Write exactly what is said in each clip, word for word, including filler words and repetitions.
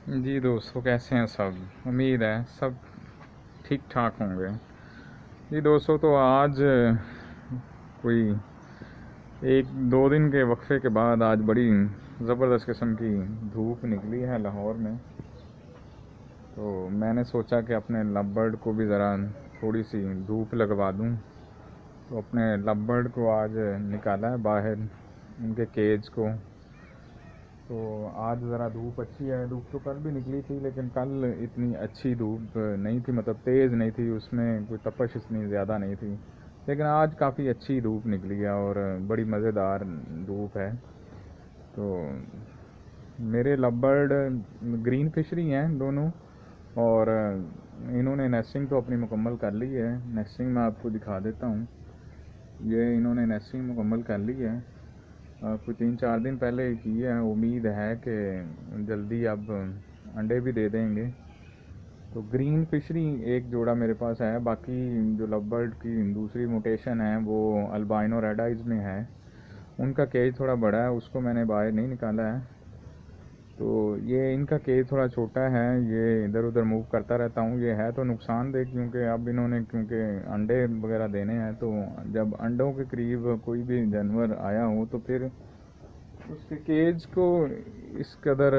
जी दोस्तों, कैसे हैं सब। उम्मीद है सब ठीक ठाक होंगे। जी दोस्तों, तो आज कोई एक दो दिन के वक्फे के बाद आज बड़ी ज़बरदस्त किस्म की धूप निकली है लाहौर में। तो मैंने सोचा कि अपने लव बर्ड को भी ज़रा थोड़ी सी धूप लगवा दूं। तो अपने लव बर्ड को आज निकाला है बाहर, उनके केज को। तो आज ज़रा धूप अच्छी है। धूप तो कल भी निकली थी, लेकिन कल इतनी अच्छी धूप नहीं थी, मतलब तेज़ नहीं थी, उसमें कोई तपश इतनी ज़्यादा नहीं थी। लेकिन आज काफ़ी अच्छी धूप निकली है और बड़ी मज़ेदार धूप है। तो मेरे लव बर्ड ग्रीन फिशरी हैं दोनों, और इन्होंने नेस्टिंग तो अपनी मुकम्मल कर ली है। नेस्टिंग मैं आपको दिखा देता हूँ। ये इन्होंने नेस्टिंग मुकम्मल कर ली है, कुछ तीन चार दिन पहले की है। उम्मीद है कि जल्दी अब अंडे भी दे देंगे। तो ग्रीन फिशरी एक जोड़ा मेरे पास है। बाकी जो लव बर्ड की दूसरी म्यूटेशन है वो अल्बाइनो रेड आइज में है। उनका केज थोड़ा बड़ा है, उसको मैंने बाहर नहीं निकाला है। तो ये इनका केज थोड़ा छोटा है, ये इधर उधर मूव करता रहता हूँ। ये है तो नुकसानदेह, क्योंकि अब इन्होंने क्योंकि अंडे वगैरह देने हैं। तो जब अंडों के करीब कोई भी जानवर आया हो तो फिर उसके केज को इस कदर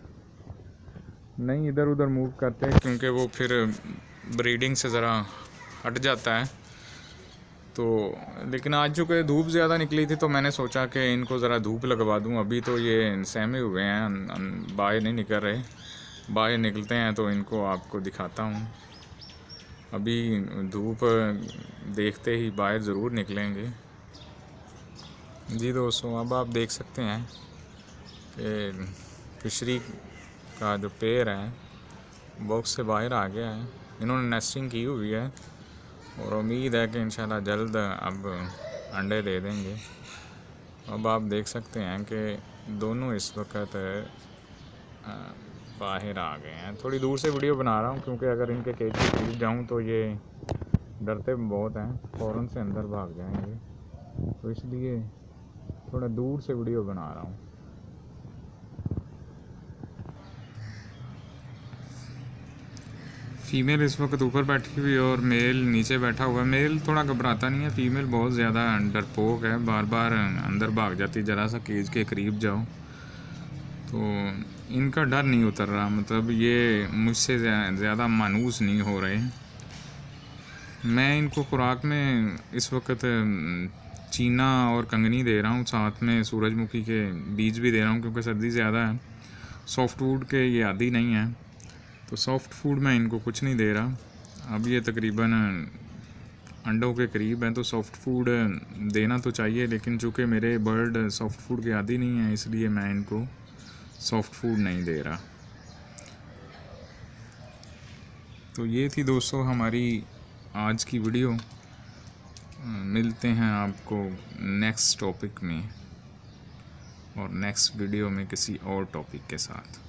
नहीं इधर उधर मूव करते, क्योंकि वो फिर ब्रीडिंग से ज़रा हट जाता है। तो लेकिन आज चूँकि धूप ज़्यादा निकली थी तो मैंने सोचा कि इनको ज़रा धूप लगवा दूं। अभी तो ये सहमे हुए हैं, बाहर नहीं निकल रहे। बाहर निकलते हैं तो इनको आपको दिखाता हूँ। अभी धूप देखते ही बाहर ज़रूर निकलेंगे। जी दोस्तों, अब आप देख सकते हैं कि फिशरी का जो पेड़ है बॉक्स से बाहर आ गया है। इन्होंने नेस्टिंग की हुई है और उम्मीद है कि इंशाल्लाह जल्द अब अंडे दे देंगे। अब आप देख सकते हैं कि दोनों इस वक्त बाहर आ गए हैं। थोड़ी दूर से वीडियो बना रहा हूँ, क्योंकि अगर इनके केज के करीब जाऊँ तो ये डरते बहुत हैं, फ़ौरन से अंदर भाग जाएंगे। तो इसलिए थोड़ा दूर से वीडियो बना रहा हूँ। फीमेल इस वक्त ऊपर बैठी हुई है और मेल नीचे बैठा हुआ है। मेल थोड़ा घबराता नहीं है, फीमेल बहुत ज़्यादा डरपोक है, बार बार अंदर भाग जाती, ज़रा सा केज के करीब जाओ तो इनका डर नहीं उतर रहा। मतलब ये मुझसे ज़्यादा मानूस नहीं हो रहे। मैं इनको खुराक में इस वक्त चीना और कंगनी दे रहा हूँ, साथ में सूरजमुखी के बीज भी दे रहा हूँ, क्योंकि सर्दी ज़्यादा है। सॉफ्ट फूड के ये आदी नहीं है, तो सॉफ्ट फूड मैं इनको कुछ नहीं दे रहा। अब ये तकरीबन अंडों के करीब हैं, तो सॉफ्ट फूड देना तो चाहिए, लेकिन चूँकि मेरे बर्ड सॉफ्ट फूड के आदी नहीं हैं, इसलिए मैं इनको सॉफ्ट फूड नहीं दे रहा। तो ये थी दोस्तों हमारी आज की वीडियो। मिलते हैं आपको नेक्स्ट टॉपिक में और नेक्स्ट वीडियो में किसी और टॉपिक के साथ।